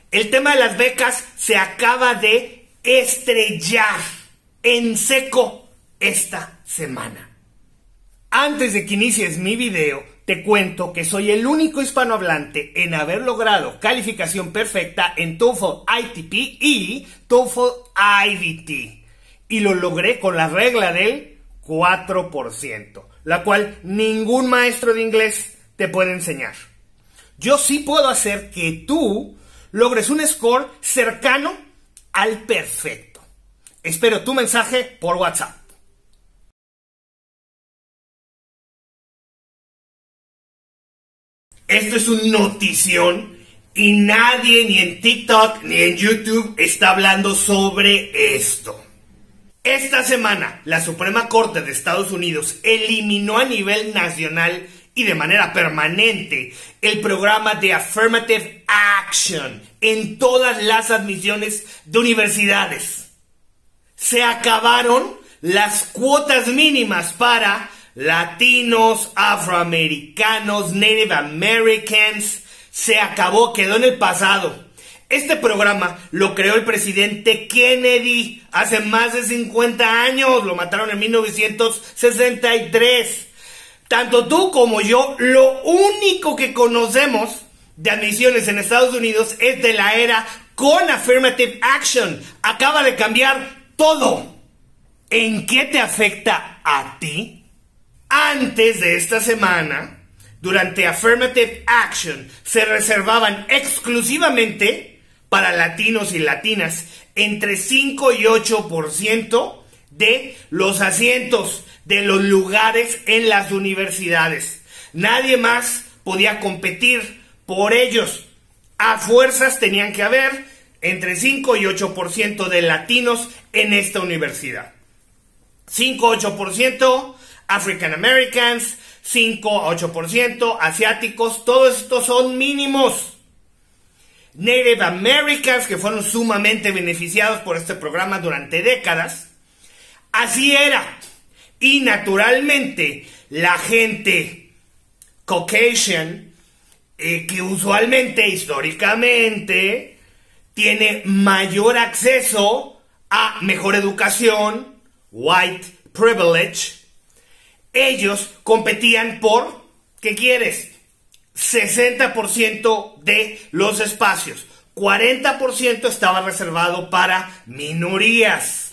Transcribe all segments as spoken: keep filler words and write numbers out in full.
El tema de las becas se acaba de estrellar en seco esta semana. Antes de que inicies mi video, te cuento que soy el único hispanohablante en haber logrado calificación perfecta en TOEFL I T P y TOEFL I V T. Y lo logré con la regla del cuatro por ciento, la cual ningún maestro de inglés te puede enseñar. Yo sí puedo hacer que tú logres un score cercano al perfecto. Espero tu mensaje por WhatsApp. Esto es un notición y nadie ni en TikTok ni en YouTube está hablando sobre esto. Esta semana, la Suprema Corte de Estados Unidos eliminó a nivel nacional y de manera permanente el programa de Affirmative Action en todas las admisiones de universidades. Se acabaron las cuotas mínimas para latinos, afroamericanos, Native Americans. Se acabó, quedó en el pasado. Este programa lo creó el presidente Kennedy hace más de cincuenta años. Lo mataron en mil novecientos sesenta y tres. Tanto tú como yo, lo único que conocemos de admisiones en Estados Unidos es de la era con Affirmative Action. Acaba de cambiar todo. ¿En qué te afecta a ti? Antes de esta semana, durante Affirmative Action, se reservaban exclusivamente para latinos y latinas entre cinco y ocho por ciento de los asientos de los lugares en las universidades. Nadie más podía competir por ellos. A fuerzas tenían que haber entre cinco y ocho por ciento de latinos en esta universidad. cinco a ocho por ciento African Americans, cinco a ocho por ciento asiáticos, todos estos son mínimos. Native Americans, que fueron sumamente beneficiados por este programa durante décadas. Así era. Y naturalmente, la gente Caucasian, eh, que usualmente, históricamente, tiene mayor acceso a mejor educación, white privilege, ellos competían por, ¿qué quieres? sesenta por ciento de los espacios. cuarenta por ciento estaba reservado para minorías.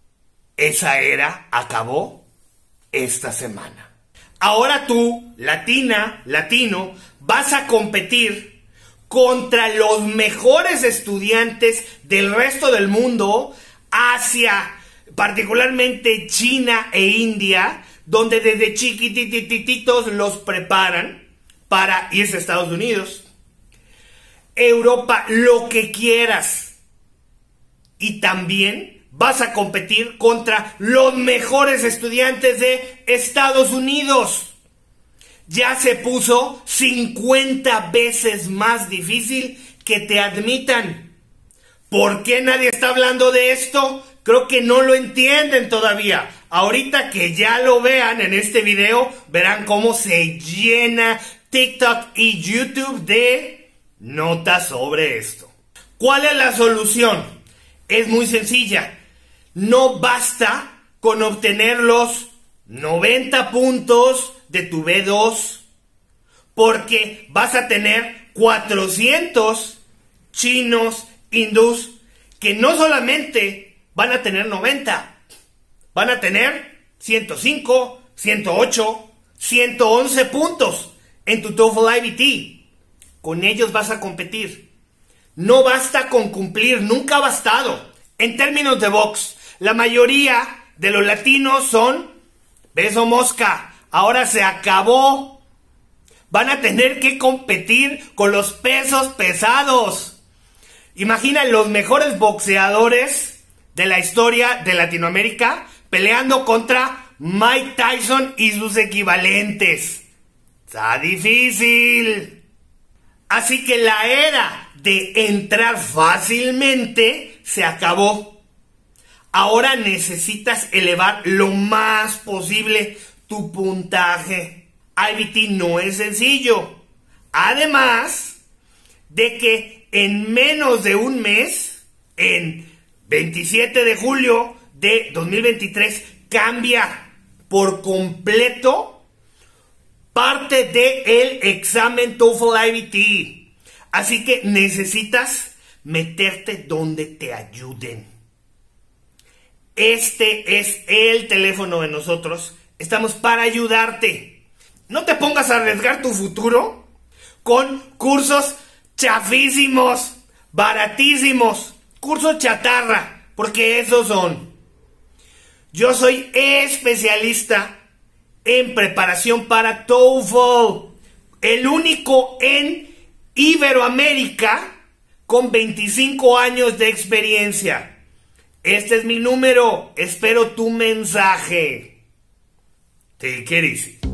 Esa era acabó esta semana. Ahora tú, latina, latino, vas a competir contra los mejores estudiantes del resto del mundo, Asia, particularmente China e India, donde desde chiquitititos los preparan para irse a Estados Unidos, Europa, lo que quieras. Y también vas a competir contra los mejores estudiantes de Estados Unidos. Ya se puso cincuenta veces más difícil que te admitan. ¿Por qué nadie está hablando de esto? Creo que no lo entienden todavía. Ahorita que ya lo vean en este video, verán cómo se llena TikTok y YouTube de notas sobre esto. ¿Cuál es la solución? Es muy sencilla. No basta con obtener los noventa puntos de tu B dos, porque vas a tener cuatrocientos chinos, hindús, que no solamente van a tener noventa, van a tener ciento cinco, ciento ocho, ciento once puntos en tu TOEFL I V T. Con ellos vas a competir. No basta con cumplir, nunca ha bastado. En términos de box, la mayoría de los latinos son beso mosca. Ahora se acabó. Van a tener que competir con los pesos pesados. Imagina los mejores boxeadores de la historia de Latinoamérica peleando contra Mike Tyson y sus equivalentes. Está difícil. Así que la era de entrar fácilmente se acabó. Ahora necesitas elevar lo más posible tu puntaje. I V T no es sencillo. Además de que en menos de un mes, en veintisiete de julio de dos mil veintitrés, cambia por completo parte del examen TOEFL I B T. Así que necesitas meterte donde te ayuden. Este es el teléfono de nosotros. Estamos para ayudarte. No te pongas a arriesgar tu futuro con cursos chafísimos, baratísimos, cursos chatarra, porque esos son. Yo soy especialista en preparación para TOEFL, el único en Iberoamérica con veinticinco años de experiencia. Este es mi número, espero tu mensaje. Take it easy.